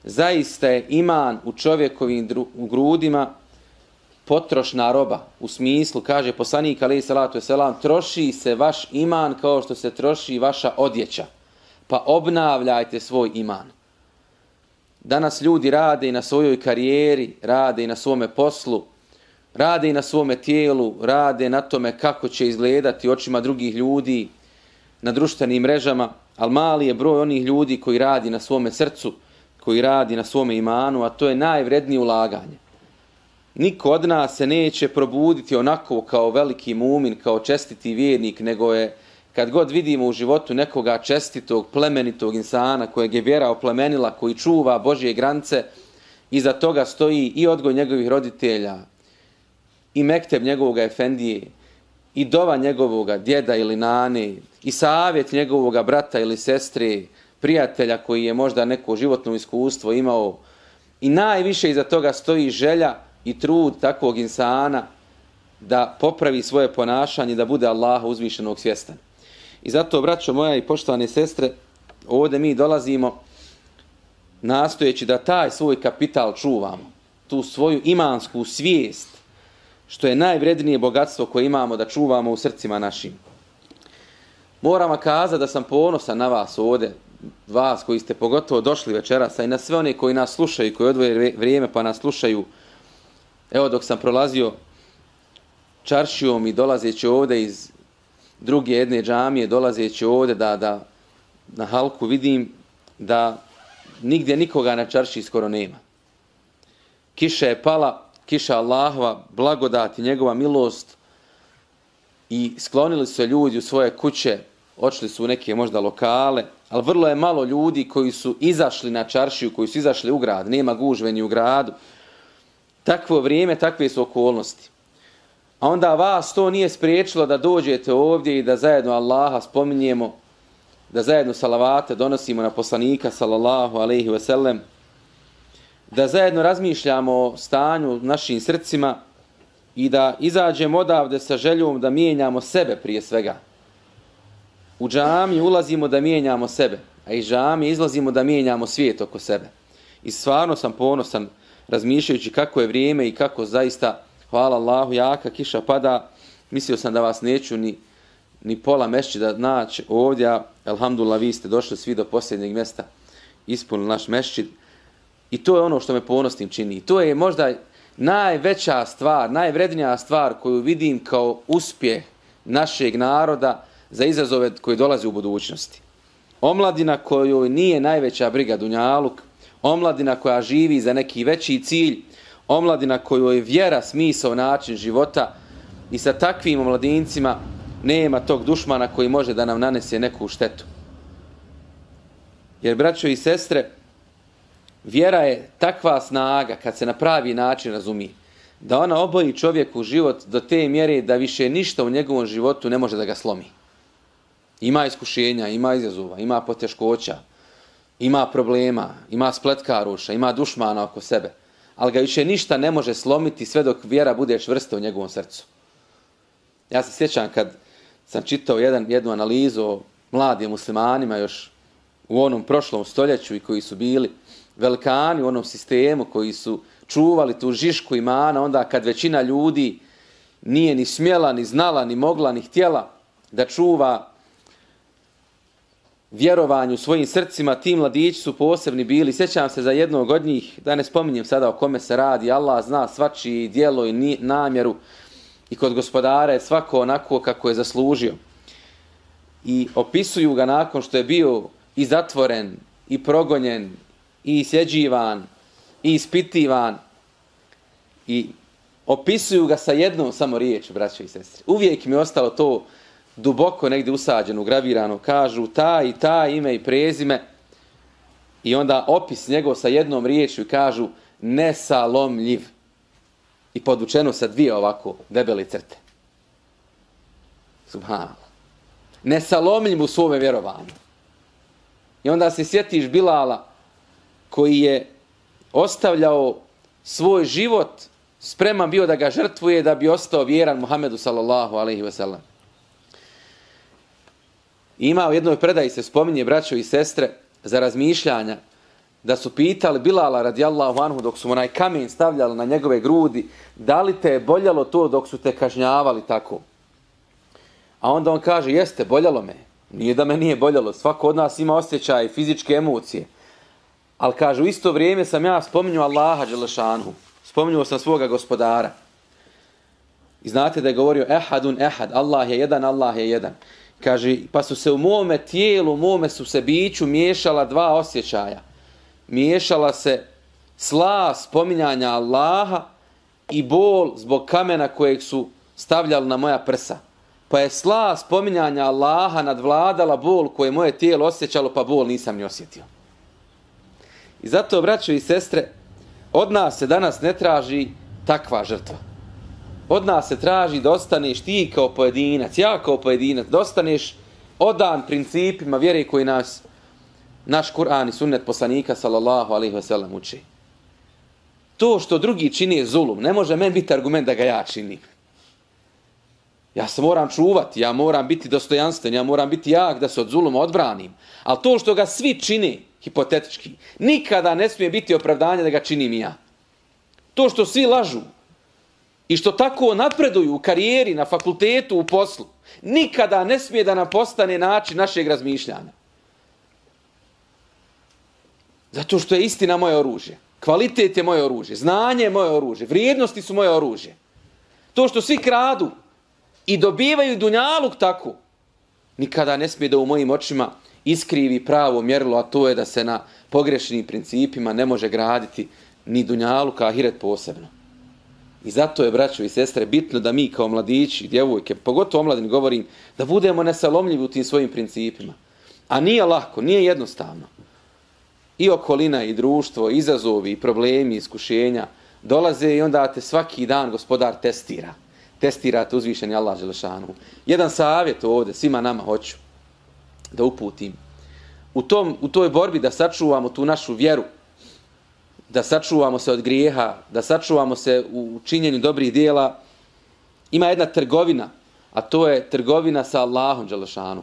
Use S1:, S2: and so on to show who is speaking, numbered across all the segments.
S1: zaista je iman u čovjekovim grudima potrošna roba. U smislu, kaže poslanik alejhi salatu vesselam, troši se vaš iman kao što se troši vaša odjeća. Pa obnavljajte svoj iman. Danas ljudi rade i na svojoj karijeri, rade i na svome poslu, rade i na svome tijelu, rade na tome kako će izgledati očima drugih ljudi na društvenim mrežama, ali mali je broj onih ljudi koji radi na svome srcu, koji radi na svome imanu, a to je najvrednije ulaganje. Niko od nas se neće probuditi onako kao veliki mumin, kao čestiti vjernik, nego je kad god vidimo u životu nekoga čestitog, plemenitog insana kojeg je vjera oplemenila, koji čuva Božje granice, iza toga stoji i odgoj njegovih roditelja, i mekteb njegovog efendije, i dova njegovog djeda ili nane, i savjet njegovog brata ili sestre, prijatelja koji je možda neko životno iskustvo imao. I najviše iza toga stoji želja i trud takvog insana da popravi svoje ponašanje, da bude Allaha uzvišenog svjestan. I zato, braćo moja i poštovane sestre, ovdje mi dolazimo nastojeći da taj svoj kapital čuvamo, tu svoju imansku svijest, što je najvrednije bogatstvo koje imamo, da čuvamo u srcima našim. Moram vam kazati da sam ponosan na vas ovdje, vas koji ste pogotovo došli večeras, a i na sve one koji nas slušaju, koji odvoje vrijeme pa nas slušaju. Evo, dok sam prolazio čaršijom i dolazeći ovdje iz druge jedne džamije, dolazeći ovdje da na halku vidim da nigdje nikoga na čaršiji skoro nema. Kiša je pala, kiša Allahova, blagodat i njegova milost, i sklonili su se ljudi u svoje kuće, odšli su u neke možda lokale, ali vrlo je malo ljudi koji su izašli na čaršiju, koji su izašli u grad, nema gužve ni u gradu. Takvo vrijeme, takve su okolnosti. A onda vas to nije spriječilo da dođete ovdje i da zajedno Allaha spominjemo, da zajedno salavate donosimo na poslanika sallallahu alejhi ve sellem, da zajedno razmišljamo o stanju u našim srcima i da izađemo odavde sa željom da mijenjamo sebe prije svega. U džamiju ulazimo da mijenjamo sebe, a iz džamije izlazimo da mijenjamo svijet oko sebe. I stvarno sam ponosan razmišljajući kako je vrijeme i kako zaista, hvala Allahu, jaka kiša pada. Mislio sam da vas neću ni pola mešćida naći ovdje. Alhamdulillah, vi ste došli svi do posljednjeg mjesta, ispunili naš mešćid. I to je ono što me ponosnim čini. I to je možda najveća stvar, najvrednija stvar koju vidim kao uspjeh našeg naroda za izazove koji dolaze u budućnosti. Omladina kojoj nije najveća briga dunjaluk, omladina koja živi za neki veći cilj, omladina kojoj je vjera, smisao, način života, i sa takvim omladincima nema tog dušmana koji može da nam nanese neku štetu. Jer, braćo i sestre, vjera je takva snaga kad se na pravi način razumije, da ona oboji čovjeku život do te mjere da više ništa u njegovom životu ne može da ga slomi. Ima iskušenja, ima izazova, ima poteškoća, ima problema, ima spletkaruša, ima dušmana oko sebe, ali ga više ništa ne može slomiti sve dok vjera bude čvrsta u njegovom srcu. Ja se sjećam kad sam čitao jednu analizu o mladim muslimanima još u onom prošlom stoljeću i koji su bili velikani u onom sistemu, koji su čuvali tu žišku imana, onda kad većina ljudi nije ni smjela, ni znala, ni mogla, ni htjela da čuva vjerovanju u svojim srcima, ti mladići su posebni bili. Sjećam se za jednog od njih, da ne spominjem sada o kome se radi, Allah zna svačiji djelo i namjeru, i kod gospodara je svako onako kako je zaslužio. I opisuju ga nakon što je bio i zatvoren, i progonjen, i isjeđivan, i ispitivan, i opisuju ga sa jednom samo riječju, braćo i sestre. Uvijek mi je ostalo to duboko negdje usađeno, gravirano. Kažu taj i taj ime i prezime, i onda opis njegov sa jednom riječju i kažu nesalomljiv. I podvučeno sa dvije ovako debele crte. Subhanallah. Nesalomljiv u svome vjerovanju. I onda se sjetiš Bilala koji je ostavljao svoj život, spreman bio da ga žrtvuje da bi ostao vjeran Muhammedu sallallahu alejhi ve sellem. Ima u jednoj predaji se spominje, braćo i sestre, za razmišljanja, da su pitali Bilala radijallahu anhu dok su onaj kamen stavljali na njegove grudi, da li te je boljalo to dok su te kažnjavali tako? A onda on kaže, jeste, boljalo me. Nije da me nije boljalo, svako od nas ima osjećaje, fizičke emocije. Ali kaže, u isto vrijeme sam ja spominjao Allaha dželešanhu, spominjao sam svoga gospodara. I znate da je govorio ehadun ehad, Allah je jedan, Allah je jedan. Kaže, pa su se u mome tijelu, u mome su se biću miješala dva osjećaja. Miješala se slast spominjanja Allaha i bol zbog kamena kojeg su stavljali na moja prsa. Pa je slast spominjanja Allaha nadvladala bol koje moje tijelo osjećalo, pa bol nisam ni osjetio. I zato, braćo i sestre, od nas se danas ne traži takva žrtva. Od nas se traži da ostaneš ti kao pojedinac, ja kao pojedinac, da ostaneš odan principima vjere koji nas naš Kur'an i sunnet poslanika sallallahu alejhi ve sellem uči. To što drugi čini je zulum, ne može meni biti argument da ga ja činim. Ja se moram čuvati, ja moram biti dostojanstven, ja moram biti jak da se od zuluma odbranim. Ali to što ga svi čini, hipotetički, nikada ne smije biti opravdanje da ga činim i ja. To što svi lažu i što tako napreduju u karijeri, na fakultetu, u poslu, nikada ne smije da nam postane način našeg razmišljanja. Zato što je istina moje oružje. Kvalitet je moje oružje. Znanje je moje oružje. Vrijednosti su moje oružje. To što svi kradu i dobivaju dunjaluk tako, nikada ne smije da u mojim očima iskrivi pravo mjerilo, a to je da se na pogrešnim principima ne može graditi ni dunjaluk, a ahiret posebno. I zato je, braćo i sestre, bitno da mi kao mladići, djevojke, pogotovo omladini govorim, da budemo nesalomljivi u tim svojim principima. A nije lako, nije jednostavno. I okolina, i društvo, i izazovi, i problemi, iskušenja dolaze i onda te svaki dan gospodar testira. Testirate uzvišeni Allah dželešanu. Jedan savjet ovdje, svima nama hoću da uputim. U toj borbi da sačuvamo tu našu vjeru, da sačuvamo se od grijeha, da sačuvamo se u činjenju dobrih dijela, ima jedna trgovina, a to je trgovina sa Allahom dželešanu.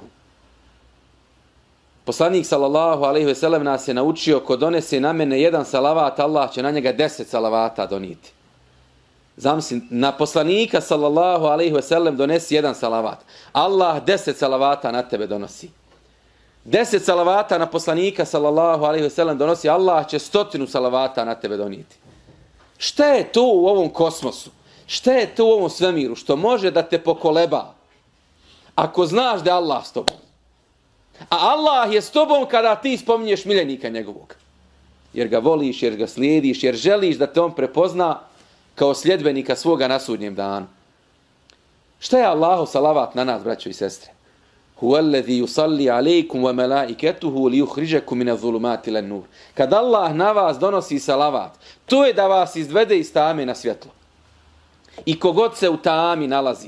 S1: Poslanik sallallahu alejhi ve sellem nas je naučio, ko donese na mene jedan salavat, Allah će na njega 10 salavata donijeti. Zamisli, na poslanika sallallahu alejhi ve sellem donesi jedan salavat. Allah 10 salavata na tebe donosi. 10 salavata na poslanika sallallahu alejhi ve sellem donosi, Allah će 100 salavata na tebe donijeti. Šta je to u ovom kosmosu? Šta je to u ovom svemiru što može da te pokoleba? Ako znaš da je Allah s tobom. A Allah je s tobom kada ti spominješ miljenika njegovog. Jer ga voliš, jer ga slijediš, jer želiš da te on prepozna kao sljedbenika svoga na sudnjem danu. Šta je Allahu salavat na nas, braćo i sestre? Huwallazi yusalli alaykum wa malaikatuhu liyukhrijakum min adh-dhulumati ilan-nur. Kad Allah na vas donosi salavat, to je da vas izvede iz tame na svjetlo. I kogod se u tami nalazi,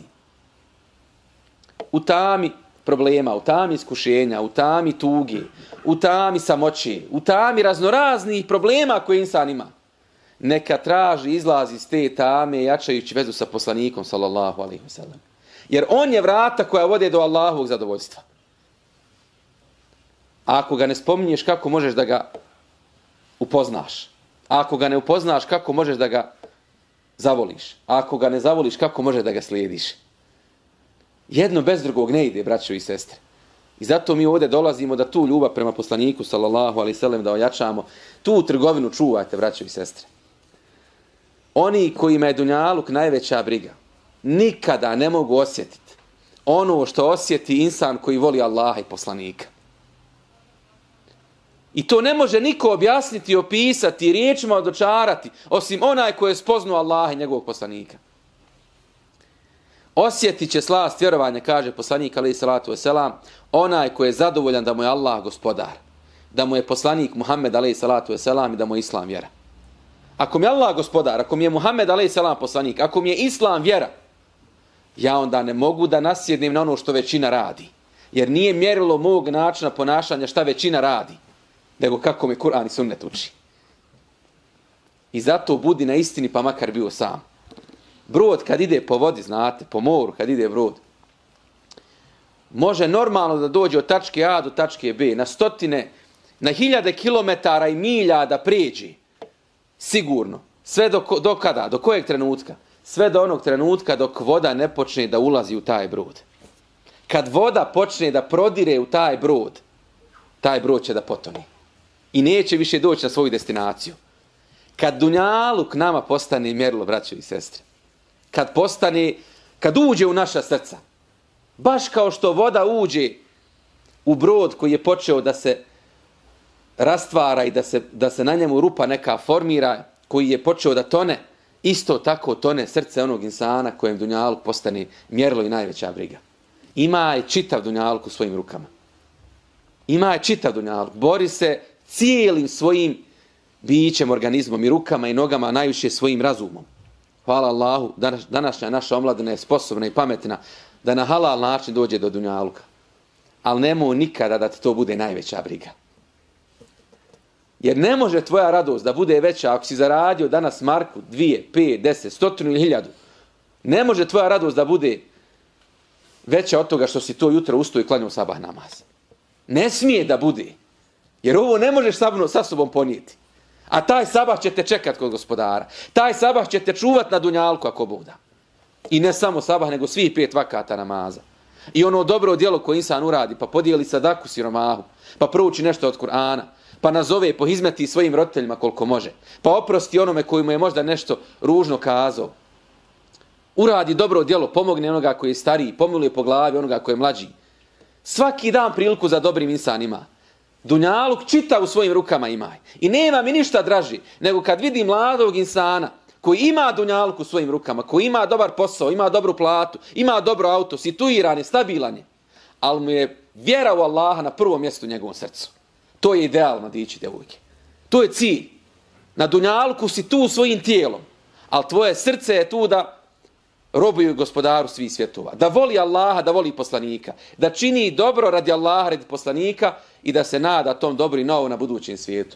S1: u tami problema, u tami iskušenja, u tami tuge, u tami samoće, u tami raznoraznih problema koje insan ima, neka traži izlaz iz te tame jačajući vezu sa poslanikom sallallahu alejhi ve sellem. Jer on je vrata koja vode do Allahovog zadovoljstva. A ako ga ne spominješ, kako možeš da ga upoznaš? A ako ga ne upoznaš, kako možeš da ga zavoliš? A ako ga ne zavoliš, kako možeš da ga slijediš? Jedno bez drugog ne ide, braćo i sestre. I zato mi ovdje dolazimo da tu ljubav prema poslaniku sallallahu alejhi ve sellem da ojačamo. Tu trgovinu čuvajte, braćo i sestre. Oni kojima je dunjaluk najveća briga, nikada ne mogu osjetiti ono što osjeti insan koji voli Allaha i poslanika. I to ne može niko objasniti, opisati, riječima odočarati, osim onaj koji je spoznao Allaha i njegovog poslanika. Osjetit će slast vjerovanja, kaže poslanik alejhi salatu vesselam, onaj koji je zadovoljan da mu je Allah gospodar, da mu je poslanik Muhammed alejhi salatu vesselam i da mu je islam vjera. Ako mi je Allah gospodar, ako mi je Muhammed alejhi salam poslanik, ako mi je islam vjera, ja onda ne mogu da nasjednem na ono što većina radi. Jer nije mjerilo mog načina ponašanja šta većina radi, nego kako me Kur'an i sunnet uči. I zato budi na istini pa makar bio sam. Brod kad ide po vodi, znate, po moru kad ide brod, može normalno da dođe od tačke A do tačke B, na 1000 kilometara i milja da prijeđi. Sigurno. Sve do kada? Do kojeg trenutka? Sve do onog trenutka dok voda ne počne da ulazi u taj brod. Kad voda počne da prodire u taj brod će da potoni. I neće više doći na svoju destinaciju. Kad dunjaluk nama postane mjerilo, braćo i sestre, kad uđe u naša srca, baš kao što voda uđe u brod koji je počeo da se rastvara i da se na njemu rupa neka formira, koji je počeo da tone, isto tako tone srce onog insana kojem dunjaluk postane mjerilo i najveća briga. Ima je čitav dunjaluk u svojim rukama. Ima je čitav dunjaluk. Bori se cijelim svojim bićem, organizmom i rukama i nogama, najviše svojim razumom. Hvala Allahu, današnja naša omladina je sposobna i pametna da na halal način dođe do dunjaluka. Ali nemoj nikada da ti to bude najveća briga. Jer ne može tvoja radost da bude veća ako si zaradio danas marku, 2, 5, 10, 100 ili 1000. Ne može tvoja radost da bude veća od toga što si to jutro ustao i klanjao sabah namaz. Ne smije da bude. Jer ovo ne možeš sa sobom ponijeti. A taj sabah će te čekat kod gospodara. Taj sabah će te čuvat na dunjalku ako Bog da. I ne samo sabah, nego svih 5 vakata namaza. I ono dobro djelo koje insan uradi, pa podijeli sadaku siromahu, pa prouči nešto od Kur'ana, pa nazove, pohizmeti svojim roditeljima koliko može, pa oprosti onome koji mu je možda nešto ružno kazao. Uradi dobro djelo, pomogne onoga koji je stariji, pomiluje po glavi onoga koji je mlađi. Svaki dan priliku za dobrim insan ima. Dunjaluk čita u svojim rukama imaj. I nema mi ništa draži nego kad vidi mladog insana koji ima dunjaluk u svojim rukama, koji ima dobar posao, ima dobru platu, ima dobro auto, situiran je, stabilan je, ali mu je vjera u Allaha na prvom mjestu u njegovom srcu. To je ideal, mladići, djevojke. To je cilj. Na dunjaluku si tu svojim tijelom, ali tvoje srce je tu da robuju gospodaru svih svjetova. Da voli Allaha, da voli poslanika. Da čini dobro radi Allaha, radi poslanika i da se nada tom dobru i novu na budućem svijetu.